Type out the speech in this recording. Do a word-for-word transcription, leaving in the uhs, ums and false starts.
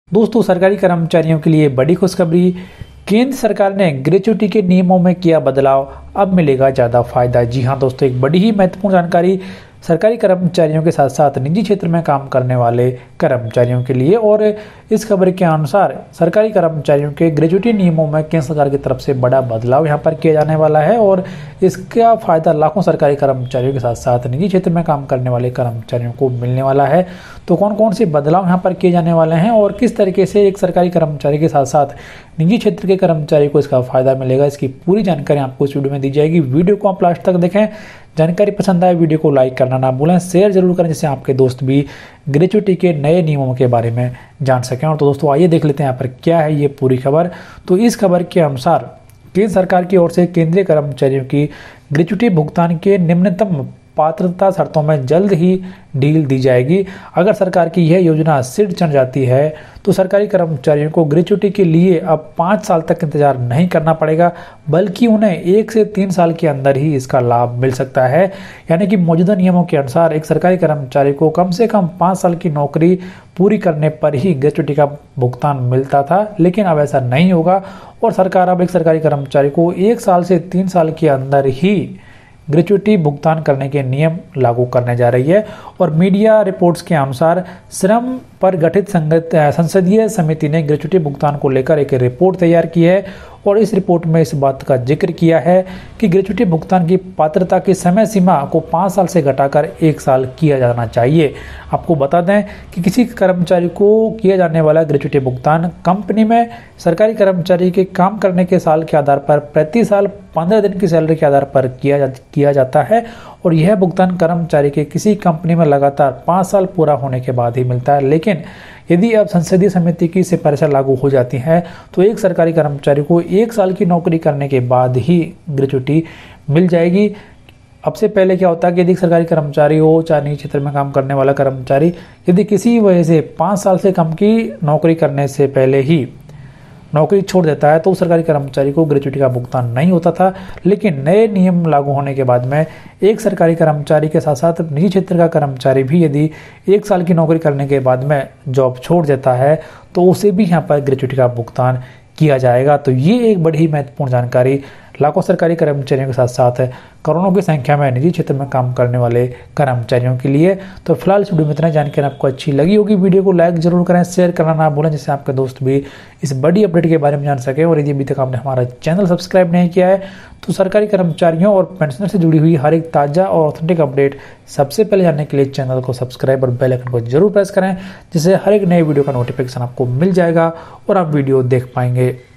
दोस्तों, सरकारी कर्मचारियों के लिए बड़ी खुशखबरी। केंद्र सरकार ने ग्रेच्युटी के नियमों में किया बदलाव, अब मिलेगा ज़्यादा फायदा। जी हां दोस्तों, एक बड़ी ही महत्वपूर्ण जानकारी सरकारी कर्मचारियों के साथ साथ निजी क्षेत्र में काम करने वाले कर्मचारियों के लिए। और इस खबर के अनुसार सरकारी कर्मचारियों के ग्रेच्युटी नियमों में केंद्र सरकार की तरफ से बड़ा बदलाव यहां पर किया जाने वाला है और इसका फायदा लाखों सरकारी कर्मचारियों के साथ साथ निजी क्षेत्र में काम करने वाले कर्मचारियों को मिलने वाला है। तो कौन कौन से बदलाव यहाँ पर किए जाने वाले हैं और किस तरीके से एक सरकारी कर्मचारी के साथ साथ निजी क्षेत्र के कर्मचारी को इसका फायदा मिलेगा, इसकी पूरी जानकारी आपको इस वीडियो में दी जाएगी। वीडियो को आप लास्ट तक देखें। जानकारी पसंद आए वीडियो को लाइक करना ना भूलें, शेयर जरूर करें जिससे आपके दोस्त भी ग्रेच्युटी के नए नियमों के बारे में जान सकें। और तो दोस्तों आइए देख लेते हैं यहाँ पर क्या है ये पूरी खबर। तो इस खबर के अनुसार केंद्र सरकार की ओर से केंद्रीय कर्मचारियों की ग्रेच्युटी भुगतान के निम्नतम पात्रता शर्तों में जल्द ही ढील दी जाएगी। अगर सरकार की यह योजना सिर चढ़ जाती है तो सरकारी कर्मचारियों को ग्रेच्युटी के लिए अब पाँच साल तक इंतजार नहीं करना पड़ेगा, बल्कि उन्हें एक से तीन साल के अंदर ही इसका लाभ मिल सकता है। यानी कि मौजूदा नियमों के अनुसार एक सरकारी कर्मचारी को कम से कम पाँच साल की नौकरी पूरी करने पर ही ग्रेच्युटी का भुगतान मिलता था, लेकिन अब ऐसा नहीं होगा और सरकार अब एक सरकारी कर्मचारी को एक साल से तीन साल के अंदर ही ग्रेच्युटी भुगतान करने के नियम लागू करने जा रही है। और मीडिया रिपोर्ट्स के अनुसार श्रम पर गठित संसदीय समिति ने ग्रेच्युटी भुगतान को लेकर एक रिपोर्ट तैयार की है और इस रिपोर्ट में इस बात का जिक्र किया है कि ग्रेच्युटी भुगतान की पात्रता की समय सीमा को पाँच साल से घटाकर एक साल किया जाना चाहिए। आपको बता दें कि किसी कर्मचारी को किया जाने वाला ग्रेच्युटी भुगतान कंपनी में सरकारी कर्मचारी के काम करने के साल के आधार पर प्रति साल पंद्रह दिन की सैलरी के आधार पर किया जा, किया जाता है और यह भुगतान कर्मचारी के किसी कंपनी में लगातार पाँच साल पूरा होने के बाद ही मिलता है। लेकिन यदि अब संसदीय समिति की सिफारिशें लागू हो जाती हैं तो एक सरकारी कर्मचारी को एक साल की नौकरी करने के बाद ही ग्रेच्युटी मिल जाएगी। अब से पहले क्या होता है कि यदि सरकारी कर्मचारी हो चाहे निजी क्षेत्र में काम करने वाला कर्मचारी यदि किसी वजह से पाँच साल से कम की नौकरी करने से पहले ही नौकरी छोड़ देता है तो सरकारी कर्मचारी को ग्रेच्युटी का भुगतान नहीं होता था। लेकिन नए नियम लागू होने के बाद में एक सरकारी कर्मचारी के साथ साथ निजी क्षेत्र का कर्मचारी भी यदि एक साल की नौकरी करने के बाद में जॉब छोड़ देता है तो उसे भी यहाँ पर ग्रेच्युटी का भुगतान किया जाएगा। तो ये एक बड़ी ही महत्वपूर्ण जानकारी लाखों सरकारी कर्मचारियों के साथ साथ करोड़ों की संख्या में निजी क्षेत्र में काम करने वाले कर्मचारियों के लिए। तो फिलहाल इस वीडियो में इतना जानकारी आपको अच्छी लगी होगी, वीडियो को लाइक जरूर करें, शेयर करना ना भूलें जिससे आपके दोस्त भी इस बड़ी अपडेट के बारे में जान सके। और यदि अभी तक आपने हमारा चैनल सब्सक्राइब नहीं किया है तो सरकारी कर्मचारियों और पेंशनर से जुड़ी हुई हर एक ताज़ा और ऑथेंटिक अपडेट सबसे पहले जानने के लिए चैनल को सब्सक्राइब और बेल आइकन को जरूर प्रेस करें जिससे हर एक नए वीडियो का नोटिफिकेशन आपको मिल जाएगा और आप वीडियो देख पाएंगे।